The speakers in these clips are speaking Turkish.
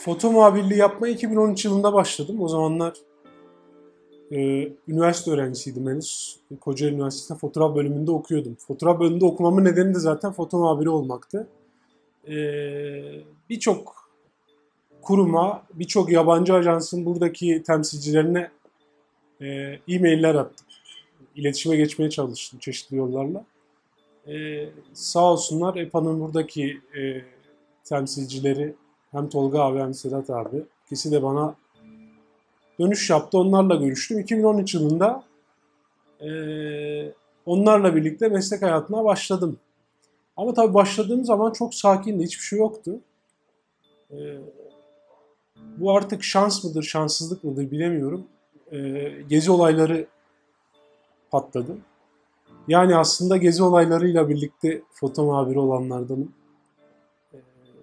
Foto muhabirliği yapmaya 2013 yılında başladım. O zamanlar üniversite öğrencisiydim henüz. Kocaeli Üniversitesi'nde fotoğraf bölümünde okuyordum. Fotoğraf bölümünde okumamın nedeni de zaten foto muhabiri olmaktı. E, Birçok kuruma, birçok yabancı ajansın buradaki temsilcilerine e-mailler attım. İletişime geçmeye çalıştım çeşitli yollarla. Sağ olsunlar EPA'nın buradaki temsilcileri hem Tolga abi hem Sedat abi ikisi de bana dönüş yaptı. Onlarla görüştüm. 2013 yılında onlarla birlikte meslek hayatına başladım. Ama tabii başladığım zaman çok sakindi. Hiçbir şey yoktu. Eee, Bu artık şans mıdır, şanssızlık mıdır bilemiyorum. Gezi olayları patladı. Yani aslında gezi olaylarıyla birlikte foto muhabiri olanlardanım. Eee,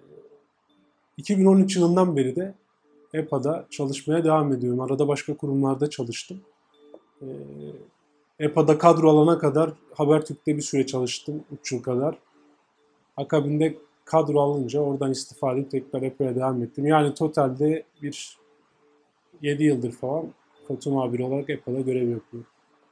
2013 yılından beri de EPA'da çalışmaya devam ediyorum. Arada başka kurumlarda çalıştım. Eee, EPA'da kadro alana kadar Habertürk'te bir süre çalıştım. 3 yıl kadar. Akabinde kadro alınca oradan istifa edip tekrar EPA'ya devam ettim. Yani totalde bir 7 yıldır falan foto muhabiri olarak EPA'da görev yapıyorum.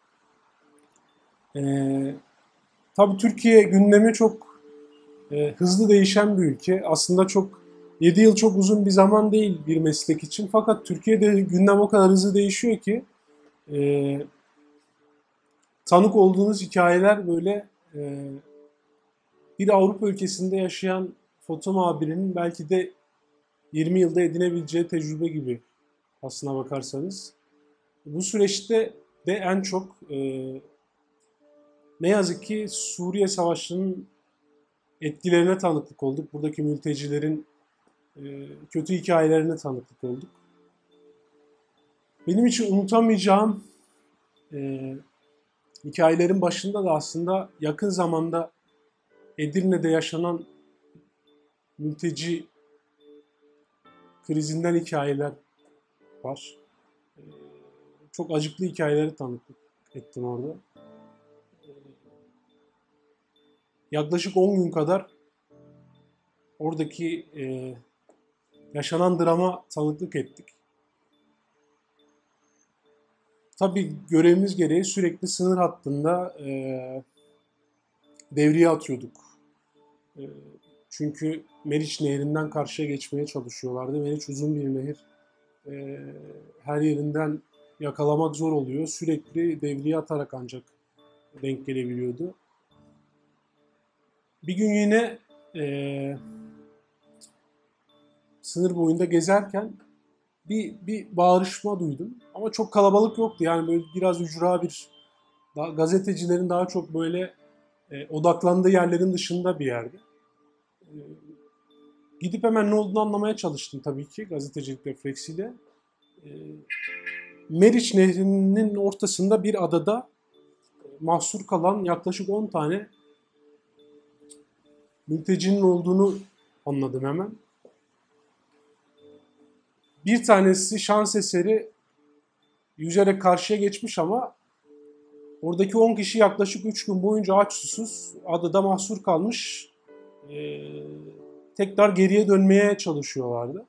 Eee tabii Türkiye gündemi çok hızlı değişen bir ülke. Aslında 7 yıl çok uzun bir zaman değil bir meslek için. Fakat Türkiye'de gündem o kadar hızlı değişiyor ki e, tanık olduğunuz hikayeler böyle bir Avrupa ülkesinde yaşayan foto muhabirinin belki de 20 yılda edinebileceği tecrübe gibi aslına bakarsanız. Bu süreçte de en çok ne yazık ki Suriye Savaşı'nın etkilerine tanıklık olduk. Buradaki mültecilerin kötü hikayelerine tanıklık olduk. Benim için unutamayacağım e, hikayelerin başında da aslında yakın zamanda Edirne'de yaşanan mülteci krizinden hikayeler var. Çok acıklı hikayeleri tanıklık ettim orada. Yaklaşık 10 gün kadar oradaki yaşanan drama tanıklık ettik. Tabii görevimiz gereği sürekli sınır hattında devriye atıyorduk. Çünkü Meriç Nehri'nden karşıya geçmeye çalışıyorlardı. Meriç uzun bir nehir. Her yerinden yakalamak zor oluyor. Sürekli devriye atarak ancak denk gelebiliyordu. Bir gün yine sınır boyunda gezerken bir bağırışma duydum. Ama çok kalabalık yoktu. Yani böyle biraz ücra gazetecilerin daha çok böyle odaklandığı yerlerin dışında bir yerde. E, Gidip hemen ne olduğunu anlamaya çalıştım tabii ki gazetecilik refleksiyle. E, Meriç Nehri'nin ortasında bir adada mahsur kalan yaklaşık 10 tane mültecinin olduğunu anladım hemen. Bir tanesi şans eseri yüzerek karşıya geçmiş ama oradaki 10 kişi yaklaşık 3 gün boyunca aç susuz adada mahsur kalmış. Tekrar geriye dönmeye çalışıyorlardı.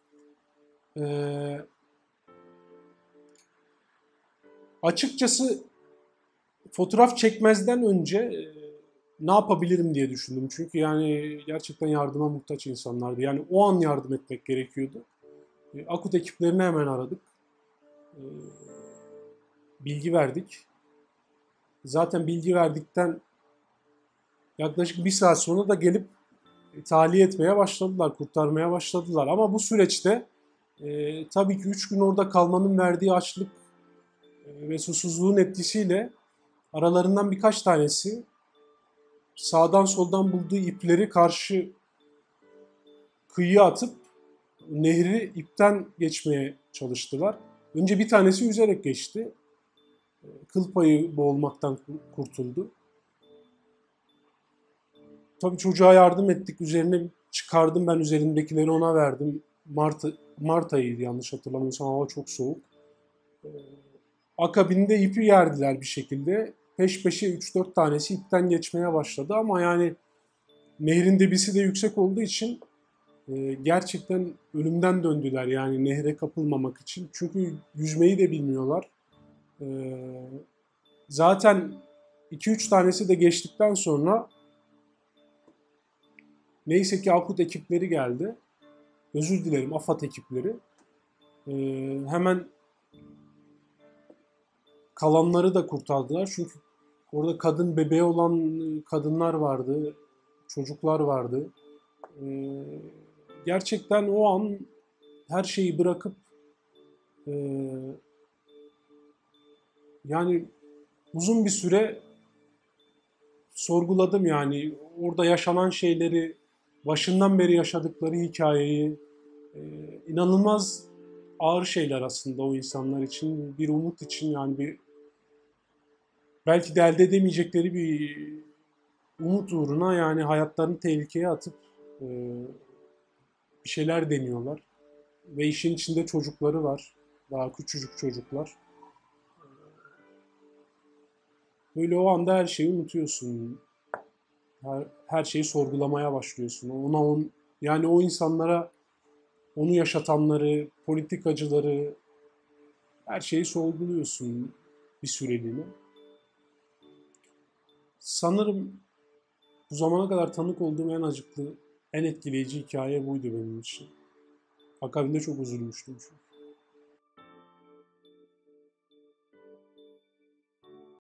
Açıkçası fotoğraf çekmezden önce ne yapabilirim diye düşündüm. Çünkü yani gerçekten yardıma muhtaç insanlardı. Yani o an yardım etmek gerekiyordu. Akut ekiplerini hemen aradık. E, Bilgi verdik. Zaten bilgi verdikten yaklaşık bir saat sonra da gelip tahliye etmeye başladılar, kurtarmaya başladılar. Ama bu süreçte tabii ki 3 gün orada kalmanın verdiği açlık ve susuzluğun etkisiyle aralarından birkaç tanesi sağdan soldan bulduğu ipleri karşı kıyıya atıp nehri ipten geçmeye çalıştılar. Önce bir tanesi yüzerek geçti. Kıl payı boğulmaktan kurtuldu. Tabii çocuğa yardım ettik. Üzerine çıkardım ben üzerindekileri ona verdim. Mart ayıydı yanlış hatırlamıyorsam hava çok soğuk. Akabinde ipi yerdiler bir şekilde. Peş peşe 3-4 tanesi ipten geçmeye başladı ama yani nehrin debisi de yüksek olduğu için Gerçekten ölümden döndüler yani nehre kapılmamak için. Çünkü yüzmeyi de bilmiyorlar. E, Zaten 2-3 tanesi de geçtikten sonra neyse ki AFAD ekipleri geldi. Özür dilerim, AFAD ekipleri. Hemen kalanları da kurtardılar. Çünkü orada kadın bebeği olan kadınlar vardı, çocuklar vardı. Ee, Gerçekten o an her şeyi bırakıp e, yani uzun bir süre sorguladım yani orada yaşanan şeyleri, başından beri yaşadıkları hikayeyi. e, inanılmaz ağır şeyler aslında o insanlar için, bir umut için yani bir belki de elde edemeyecekleri bir umut uğruna yani hayatlarını tehlikeye atıp e, bir şeyler deniyorlar. Ve işin içinde çocukları var. Daha küçücük çocuklar. Böyle o anda her şeyi unutuyorsun. Her şeyi sorgulamaya başlıyorsun. Yani o insanlara onu yaşatanları, politikacıları her şeyi sorguluyorsun bir süreliğine. Sanırım bu zamana kadar tanık olduğum en acıklı, en etkileyici hikaye buydu benim için. Akabinde çok üzülmüştüm çünkü.